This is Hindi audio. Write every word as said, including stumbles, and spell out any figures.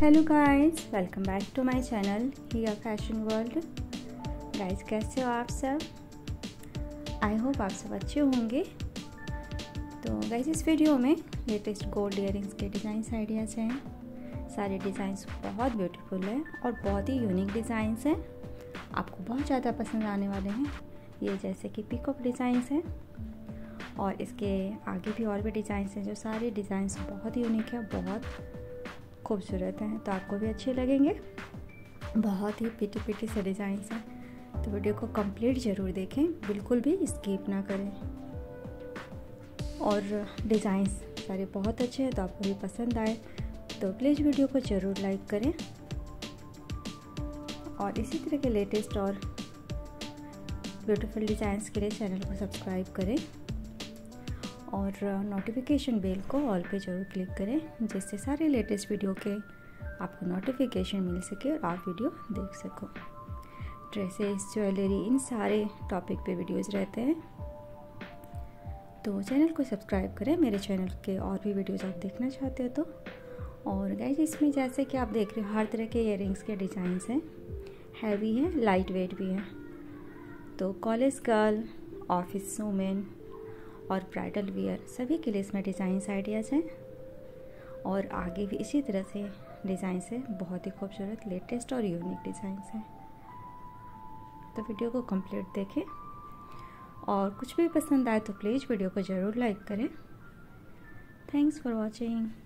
Hello guys, welcome back to my channel Hiya fashion world. Guys, कैसे हो आप सब? आई होप आप सब अच्छे होंगे। तो गाइस, इस वीडियो में लेटेस्ट गोल्ड इयरिंग्स के डिज़ाइंस आइडियाज़ हैं। सारे डिज़ाइंस बहुत ब्यूटीफुल हैं और बहुत ही यूनिक डिज़ाइंस हैं। आपको बहुत ज़्यादा पसंद आने वाले हैं ये, जैसे कि पिकअप डिज़ाइंस हैं और इसके आगे भी और भी डिज़ाइंस हैं। जो सारे डिज़ाइंस बहुत ही यूनिक है, बहुत खूबसूरत हैं, तो आपको भी अच्छे लगेंगे। बहुत ही पिटी पिटी से डिज़ाइंस हैं, तो वीडियो को कंप्लीट ज़रूर देखें, बिल्कुल भी स्किप ना करें। और डिज़ाइंस सारे बहुत अच्छे हैं, तो आपको भी पसंद आए तो प्लीज़ वीडियो को ज़रूर लाइक करें और इसी तरह के लेटेस्ट और ब्यूटीफुल डिज़ाइंस के लिए चैनल को सब्सक्राइब करें और नोटिफिकेशन बेल को ऑल पे ज़रूर क्लिक करें, जिससे सारे लेटेस्ट वीडियो के आपको नोटिफिकेशन मिल सके और आप वीडियो देख सको। ड्रेसेस, ज्वेलरी, इन सारे टॉपिक पे वीडियोस रहते हैं, तो चैनल को सब्सक्राइब करें मेरे चैनल के और भी वीडियोस आप देखना चाहते हो तो। और गाइस, इसमें जैसे कि आप देख रहे हो हर तरह के इयररिंग्स के डिज़ाइंस हैं, हैवी हैं, लाइट वेट भी हैं। तो कॉलेज गर्ल, ऑफिस वूमेन और ब्राइडल वियर सभी के लिए इसमें डिज़ाइंस आइडियाज़ हैं। और आगे भी इसी तरह से डिज़ाइंस हैं, बहुत ही खूबसूरत लेटेस्ट और यूनिक डिज़ाइंस हैं। तो वीडियो को कंप्लीट देखें और कुछ भी पसंद आए तो प्लीज़ वीडियो को ज़रूर लाइक करें। Thanks for watching.